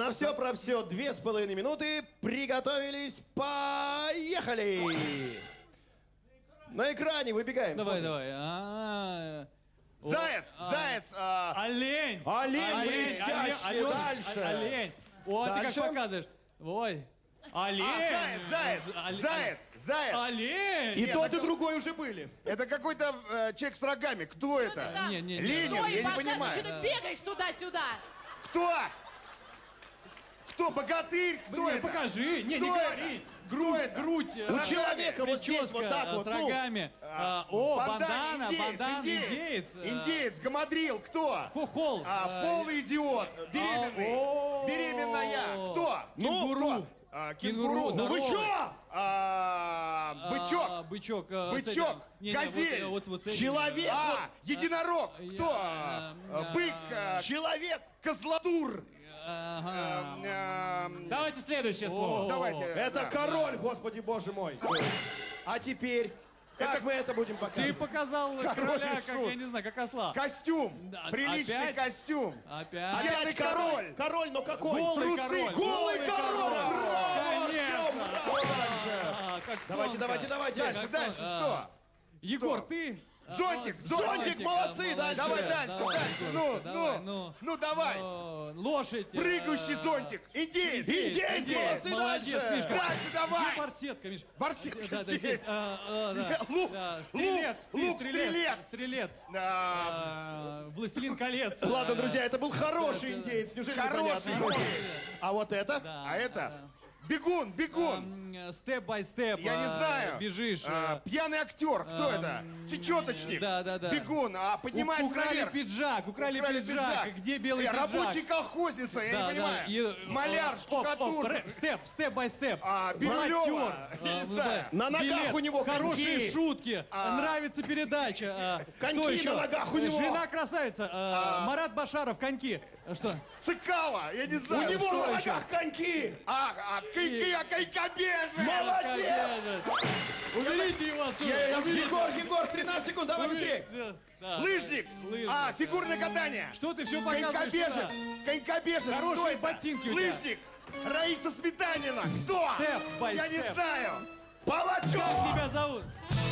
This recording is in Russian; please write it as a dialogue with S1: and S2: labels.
S1: На все про все 2,5 минуты. Приготовились. Поехали! На экране выбегаем.
S2: Давай,
S1: смотрим.
S2: давай.
S3: Заяц.
S2: Олень.
S1: Олень блестящий. Дальше.
S2: Олень. Вот ты
S1: Дальше.
S2: как показываешь. Ой. Олень.
S3: Заяц.
S2: Олень.
S1: И тот, и другой уже были.
S3: Это какой-то человек с рогами. Кто это?
S2: Не.
S3: Ленин,
S4: Стой,
S3: я не
S4: показывай,
S3: понимаю.
S4: что ты бегаешь туда-сюда.
S3: Кто? Кто? Богатырь? Кто
S2: Блин,
S3: это?
S2: покажи. Не
S3: Кто
S2: говори.
S3: это?
S2: Грудь.
S1: У человека вот здесь
S2: прическа,
S1: вот так вот.
S2: с рогами. Бандана, индеец.
S3: Индеец, гамадрил. Кто?
S2: Хохол.
S3: Полный идиот. Беременный. Беременная. Кто?
S2: Кенгуру.
S3: Кенгуру.
S2: Ну
S1: Вы чё?
S3: Бычок.
S2: Бычок.
S3: Бычок. Газель.
S2: Вот с этим.
S1: Человек.
S3: Единорог. Кто? Бык.
S1: Человек.
S3: Козлатур.
S5: Давайте следующее слово.
S3: Давайте.
S1: Это
S3: да.
S1: король, господи боже мой. А теперь, как мы это будем
S2: Ты
S1: показывать?
S2: показал короля,
S3: и
S2: как,
S3: шут.
S2: я не знаю, как осла.
S3: Костюм.
S2: Да,
S3: Приличный
S2: опять?
S3: костюм.
S2: Опять.
S3: Пьяный король.
S1: Король, но какой?
S2: Голый
S3: Трусы.
S2: король.
S1: Голый король. Браво,
S2: Конечно.
S1: Артём, браво, дальше.
S2: Как
S1: Давайте,
S2: тонко.
S1: давайте, давайте.
S3: Дальше, дальше, что?
S2: Егор,
S3: Что?
S2: ты?
S3: Зонтик,
S1: Зонтик, молодцы, дальше.
S3: Давай дальше,
S2: Давай,
S3: дальше.
S2: Егорочка, давай,
S3: Ну, давай.
S2: Лошадь.
S3: Прыгающий зонтик. Индеец.
S1: Индеец, молодцы,
S2: Молодец,
S1: дальше.
S2: Мишка.
S3: Дальше давай.
S2: Где барсетка, Миш?
S3: Барсетка
S2: Да,
S3: здесь.
S2: здесь. Да.
S3: Лук,
S2: Да, Стрелец.
S3: лук,
S2: ты
S3: лук, стрелец.
S2: Стрелец.
S3: Да.
S2: Властелин колец.
S1: Ладно, друзья, это был хороший индеец. Неужели
S3: Хороший
S1: непонятно?
S3: индеец.
S1: А вот это?
S3: А это? Бегун.
S2: Степ-бай-степ.
S3: Я не знаю.
S2: Бежишь.
S3: Пьяный актер. Кто это? Чечеточник.
S2: Да.
S3: Бегун. Поднимается
S2: Украли
S3: наверх.
S2: пиджак. Украли пиджак. Где белый пиджак?
S3: Рабочий колхозница, я не понимаю. Маляр, штукатур.
S2: Степ-бай-степ.
S3: Бирюлева. Я не знаю.
S1: На ногах у него
S2: Хорошие
S1: коньки.
S2: шутки. Нравится передача.
S1: Коньки
S2: Что еще?
S1: на ногах у него.
S2: Жена красавица. Марат Башаров, коньки. Что?
S3: Цикало, я не
S1: У
S3: знаю.
S1: него
S3: что
S1: на
S3: еще.
S1: ногах коньки.
S3: Конькобежец.
S1: Молодец.
S2: Уберите его отсюда.
S1: Егор, 13 секунд, давай быстрее.
S2: Да.
S3: Лыжник.
S2: Лыжник,
S3: фигурное катание.
S2: Что ты все показываешь туда?
S3: Конькобежец.
S2: Хорошие
S3: Кто это?
S2: ботинки у тебя.
S3: Лыжник. Раиса Сметанина. Кто?
S2: Степ, бай
S3: Я не
S2: степ.
S3: знаю.
S1: Палачев.
S2: Как тебя зовут?